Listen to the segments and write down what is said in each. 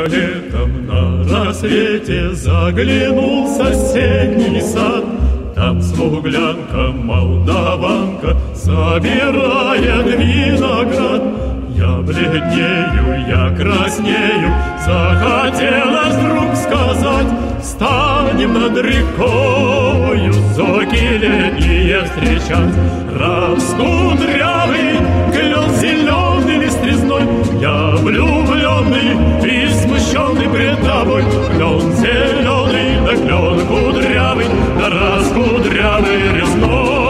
летом на рассвете заглянул в соседний сад. Там смуглянка, молдаванка собирает виноград. Я бледнею, я краснею, захотелось вдруг сказать: встанем над рекою, зоки летние встречать. Раскудрявый клен зеленый листвизной, я влюбленный и смущенный пред тобой. Клен зеленый, да клен кудрявый, да раскудрявый резной.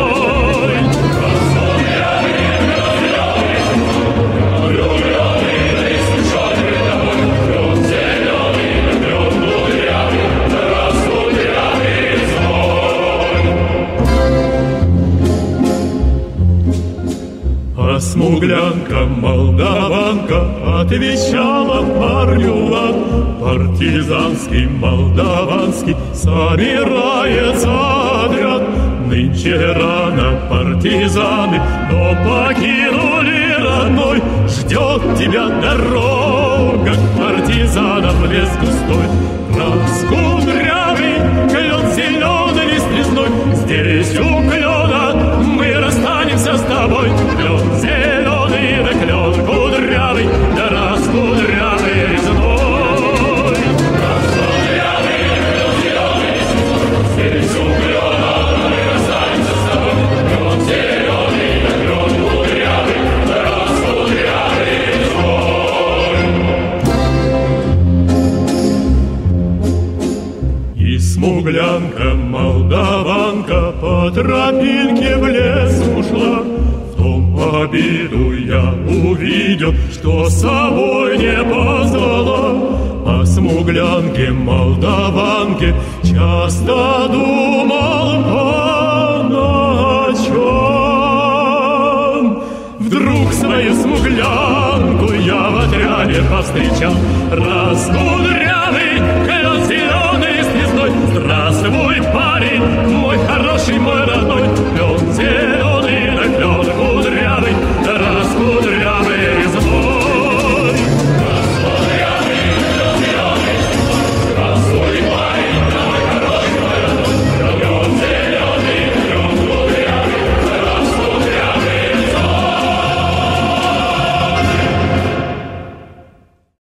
А смуглянка, молдаванка отвечала парню лад. Партизанский, молдаванский собирается отряд. Нынче рано партизаны, но покинули родной. Ждет тебя дорога к партизанам в лес густой. Раскудрявый клен зеленый листвизной, здесь у клена мы расстанемся с тобой. Клен зеленый, да клен кудрявый, да раскудрявый резной. Раскудрявый клен зеленый листвизной, здесь у клена мы расстанемся с тобой. Клен зеленый, да клен кудрявый, да раскудрявый резной. И смуглянка, молдаванка по тропинке в лес ушла. В том обиду я увидел, что с собой не позвала. А смуглянке, молдаванке часто